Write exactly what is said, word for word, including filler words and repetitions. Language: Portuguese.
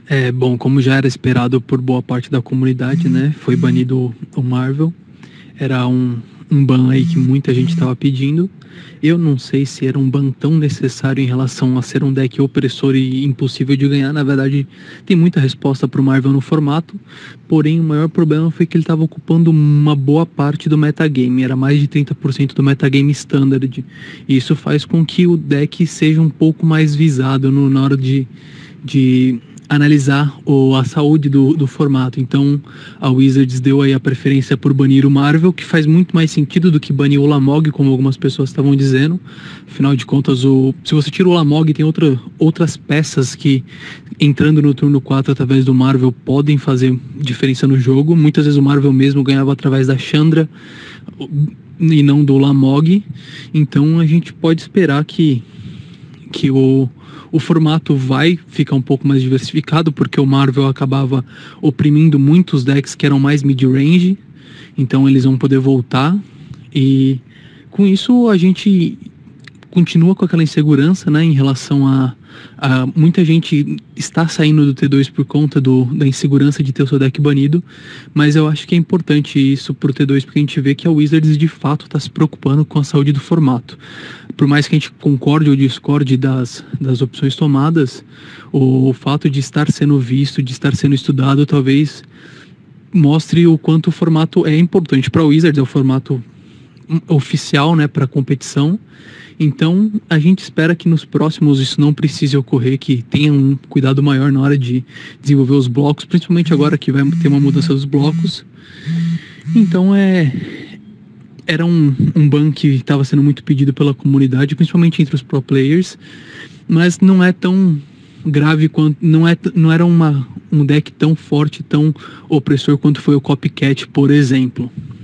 É, bom, como já era esperado por boa parte da comunidade, né? Foi banido o Marvel. Era um, um ban aí que muita gente estava pedindo. Eu não sei se era um ban tão necessário em relação a ser um deck opressor e impossível de ganhar. Na verdade, tem muita resposta para o Marvel no formato. Porém, o maior problema foi que ele estava ocupando uma boa parte do metagame. Era mais de trinta por cento do metagame standard. E isso faz com que o deck seja um pouco mais visado no, na hora de... de analisar o, a saúde do, do formato. Então a Wizards deu aí a preferência por banir o Marvel, que faz muito mais sentido do que banir o Ulamog, como algumas pessoas estavam dizendo. Afinal de contas, o, se você tira o Ulamog, tem outra, outras peças que, entrando no turno quatro através do Marvel, podem fazer diferença no jogo. Muitas vezes o Marvel mesmo ganhava através da Chandra e não do Ulamog. Então a gente pode esperar que, que o O formato vai ficar um pouco mais diversificado, porque o Marvel acabava oprimindo muitos decks que eram mais mid-range, então eles vão poder voltar, e com isso a gente continua com aquela insegurança, né, em relação a, a muita gente está saindo do T dois por conta do, da insegurança de ter o seu deck banido, mas eu acho que é importante isso pro T dois, porque a gente vê que a Wizards de fato está se preocupando com a saúde do formato. Por mais que a gente concorde ou discorde das, das opções tomadas, o, o fato de estar sendo visto, de estar sendo estudado, talvez mostre o quanto o formato é importante para a Wizards. É o formato oficial, né, para a competição. Então a gente espera que nos próximos isso não precise ocorrer, que tenha um cuidado maior na hora de desenvolver os blocos, principalmente agora que vai ter uma mudança dos blocos. Então é... era um, um ban que estava sendo muito pedido pela comunidade, principalmente entre os pro players, mas não é tão grave quanto... Não, é, não era uma, um deck tão forte, tão opressor quanto foi o Copycat, por exemplo.